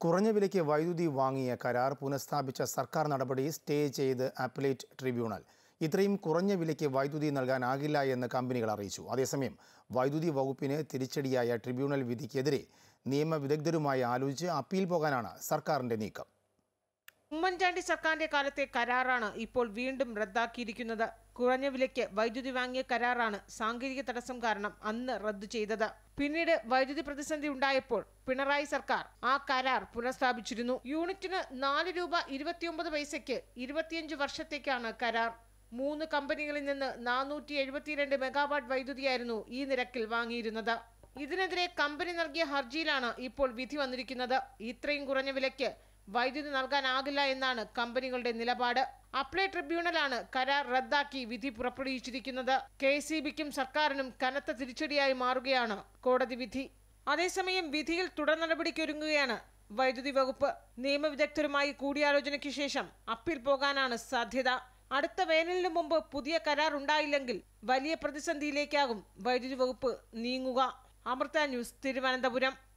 കുറഞ്ഞ വിലയ്ക്ക് വൈദ്യുതി വാങ്ങിയ കരാർ പുനഃസ്ഥാപിച്ച സർക്കാർ നടപടി സ്റ്റേ ചെയ്ത് അപ്പലേറ്റ് ട്രിബ്യൂണൽ. ഇത്രയും കുറഞ്ഞ വിലയ്ക്ക് വൈദ്യുതി നൽകാനാകില്ല എന്ന് കമ്പനികൾ അറിയിച്ചു. അതേസമയം വൈദ്യുതി വകുപ്പിന് തിരിച്ചടിയായ ട്രിബ്യൂണൽ വിധിക്കെതിരെ നിയമവിദഗ്ധരുമായി ആലോചിച്ച് അപ്പീൽ പോകാനാണ് സർക്കാരിന്റെ നീക്കം. ഉമ്മൻചാണ്ടി സർക്കാരിന്റെ കാലത്തെ കരാറാണ് ഇപ്പോൾ വീണ്ടും റദ്ദാക്കിയിരിക്കുന്നത്. കുറഞ്ഞ വിലയ്ക്ക് വൈദ്യുതി വാങ്ങിയ കരാറാണ് സാങ്കേതിക തടസ്സം കാരണം അന്ന് റദ്ദു ചെയ്തത്. പിന്നീട് വൈദ്യുതി പ്രതിസന്ധി ഉണ്ടായപ്പോൾ പിണറായി സർക്കാർ ആ കരാർ പുനഃസ്ഥാപിച്ചിരുന്നു. യൂണിറ്റിന് 4 രൂപ 29 പൈസയ്ക്ക് 25 വർഷത്തേക്കാണ് കരാർ. 3 കമ്പനികളിൽ നിന്ന് 472 മെഗാവാട്ട് വൈദ്യുതിയായിരുന്നു ഈ നിരക്കിൽ വാങ്ങിയിരുന്നത്. ഇതിനെതിരെ കമ്പനി നൽകിയ ഹർജിയിലാണ് ഇപ്പോൾ വിധി വന്നിരിക്കുന്നത്. ഇത്രയും കുറഞ്ഞ വിലയ്ക്ക് വൈദ്യുതി നൽകാനാകില്ല എന്നാണ് കമ്പനികളുടെ നിലപാട്. അപ്പലേറ്റ് ട്രിബ്യൂണലാണ് കരാർ റദ്ദാക്കി വിധി പുറപ്പെടുവിച്ചിരിക്കുന്നത്. KCBക്കും സർക്കാരിനും കനത്ത തിരിച്ചടിയായി മാറുകയാണ് കോടതി വിധി. അതേസമയം വിധിയിൽ തുടർ നടപടിക്കൊരുങ്ങുകയാണ് വൈദ്യുതി വകുപ്പ്. നിയമവിദഗ്ധരുമായി കൂടിയാലോചനയ്ക്ക് ശേഷം അപ്പീൽ പോകാനാണ് സാധ്യത. അടുത്ത വേനലിന് മുമ്പ് പുതിയ കരാർ ഉണ്ടായില്ലെങ്കിൽ വലിയ പ്രതിസന്ധിയിലേക്കാകും വൈദ്യുതി വകുപ്പ് നീങ്ങുക. അമൃത ന്യൂസ്, തിരുവനന്തപുരം.